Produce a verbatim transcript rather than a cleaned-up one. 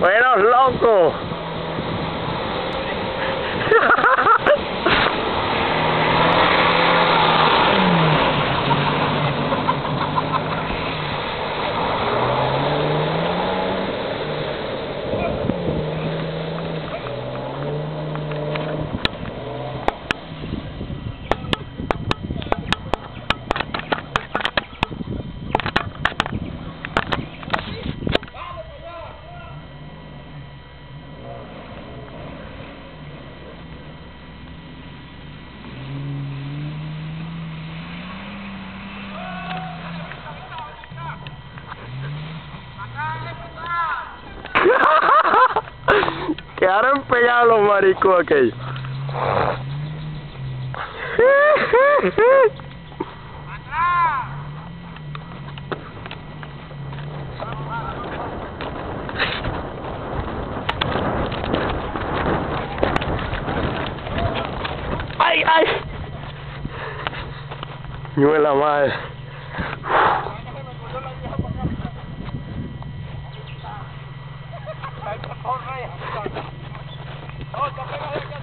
Bueno, loco. Quedaron pegados los maricos aquellos. ¡Ay, ay! Yo en la madre. No, está pegado.